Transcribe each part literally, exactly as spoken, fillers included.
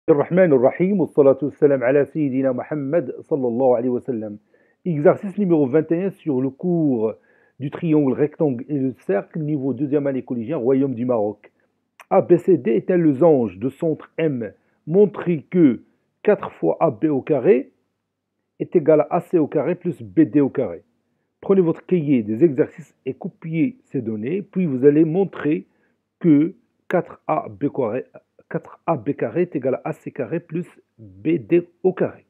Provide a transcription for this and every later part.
الرحمن الرحيم والصلاة والسلام على سيدنا Mohammed sallallahu alayhi wa sallam. Exercice numéro vingt et un sur le cours du triangle, rectangle et le cercle, niveau deuxième année collégien, Royaume du Maroc. A B C D est un losange de centre M. Montrez que quatre fois A B au carré est égal à A C au carré plus B D au carré. Prenez votre cahier des exercices et copiez ces données, puis vous allez montrer que quatre A B carré, quatre A B carré est égal à A C carré plus B D au carré.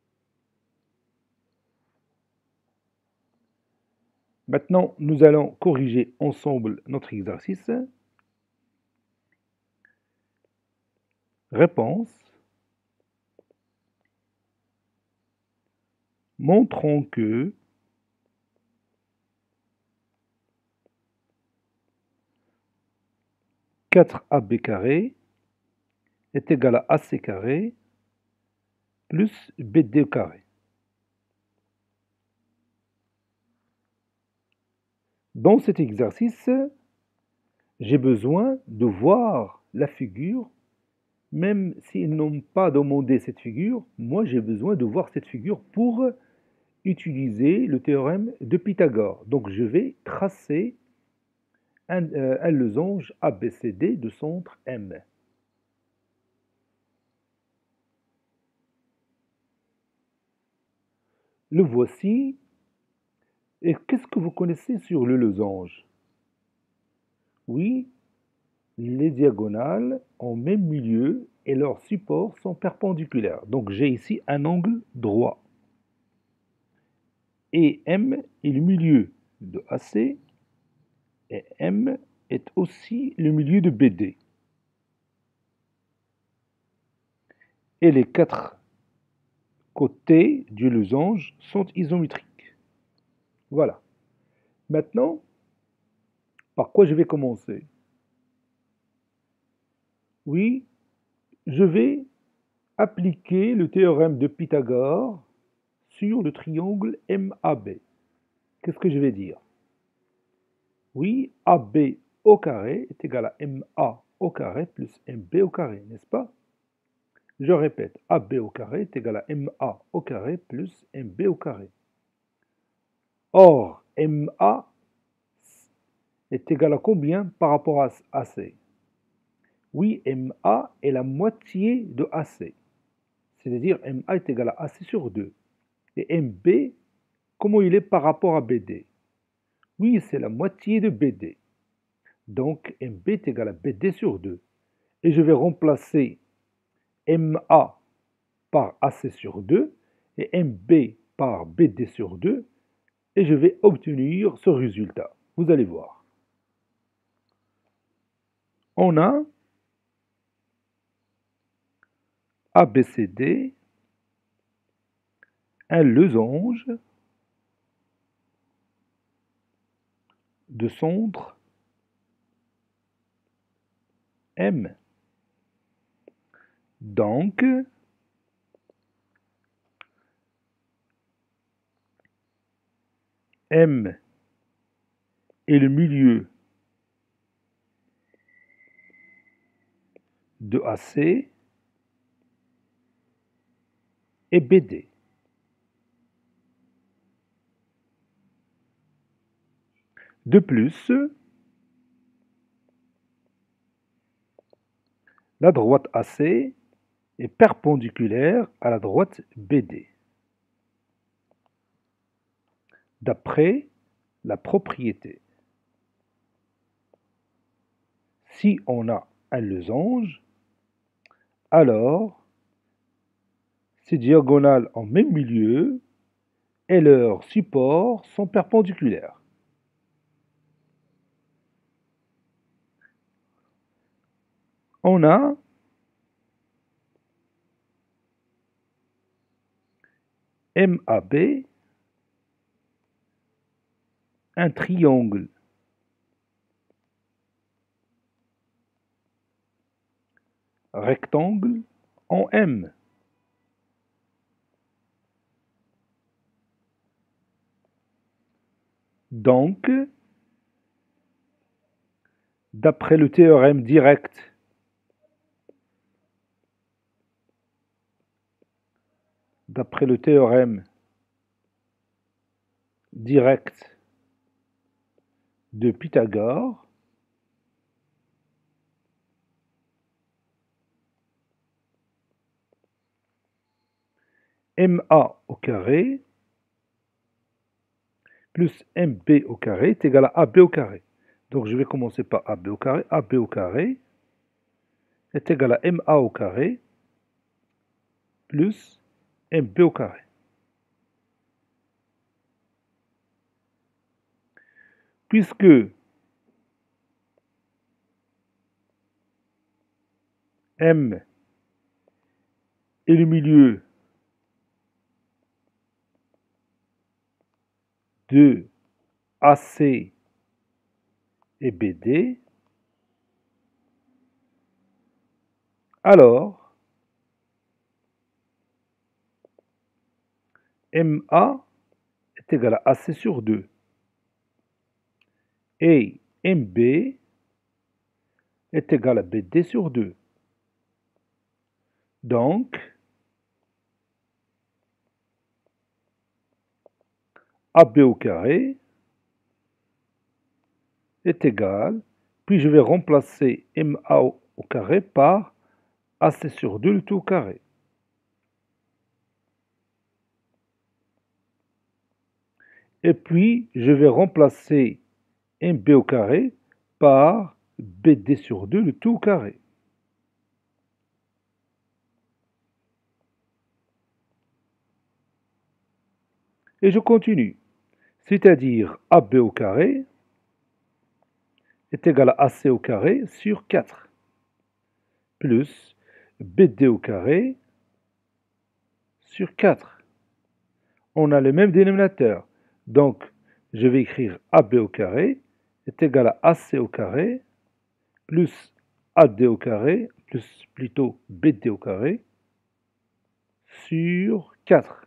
Maintenant, nous allons corriger ensemble notre exercice. Réponse. Montrons que quatre A B carré est égal à A C carré plus B D au carré. Dans cet exercice, j'ai besoin de voir la figure, même s'ils n'ont pas demandé cette figure, moi j'ai besoin de voir cette figure pour utiliser le théorème de Pythagore. Donc je vais tracer un, euh, un losange A B C D de centre M. Le voici. Et qu'est-ce que vous connaissez sur le losange? Oui, les diagonales ont même milieu et leurs supports sont perpendiculaires. Donc j'ai ici un angle droit. Et M est le milieu de A C et M est aussi le milieu de B D. Et les quatre côtés du losange sont isométriques. Voilà. Maintenant, par quoi je vais commencer? Oui, je vais appliquer le théorème de Pythagore sur le triangle M A B. Qu'est-ce que je vais dire? Oui, A B au carré est égal à M A au carré plus M B au carré, n'est-ce pas? Je répète, A B au carré est égal à M A au carré plus M B au carré. Or, M A est égal à combien par rapport à A C? Oui, M A est la moitié de A C. C'est-à-dire M A est égal à A C sur deux. Et M B, comment il est par rapport à B D? Oui, c'est la moitié de B D. Donc M B est égal à B D sur deux. Et je vais remplacer M A par A C sur deux et M B par B D sur deux. Et je vais obtenir ce résultat. Vous allez voir. On a A B C D, un losange de centre M. Donc, M est le milieu de A C et B D. De plus, la droite A C est perpendiculaire à la droite B D. D'après la propriété. Si on a un losange, alors ces diagonales en même milieu et leurs supports sont perpendiculaires. On a M A B, un triangle rectangle en M. Donc, d'après le théorème direct d'après le théorème direct de Pythagore, M A au carré plus M B au carré est égal à A B au carré. Donc je vais commencer par A B au carré. A B au carré est égal à M A au carré plus M B au carré. Puisque M est le milieu de A C et B D, alors M A est égal à A C sur deux et M B est égal à B D sur deux. Donc, A B au carré est égal, puis je vais remplacer M A au carré par A C sur deux le tout au carré. Et puis, je vais remplacer M B au carré par B D sur deux le tout au carré. Et je continue. C'est-à-dire A B au carré est égal à A C au carré sur quatre, plus B D au carré sur quatre. On a le même dénominateur. Donc, je vais écrire A B au carré est égal à A C au carré plus A D au carré, plus plutôt B D au carré, sur quatre.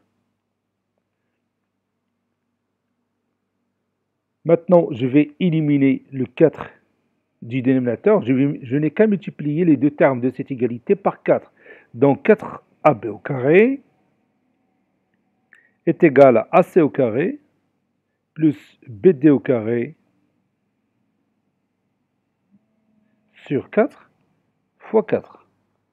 Maintenant, je vais éliminer le quatre du dénominateur. Je, vais- je n'ai qu'à multiplier les deux termes de cette égalité par quatre. Donc, quatre A B au carré est égal à A C au carré plus B D au carré sur quatre fois quatre.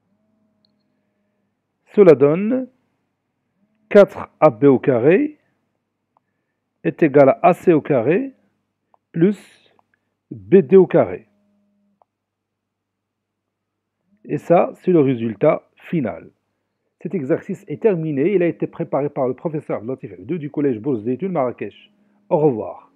Cela donne quatre A B au carré est égal à A C au carré plus B D au carré. Et ça, c'est le résultat final. Cet exercice est terminé. Il a été préparé par le professeur Latif deux du collège Bourse d'études Marrakech. Au revoir.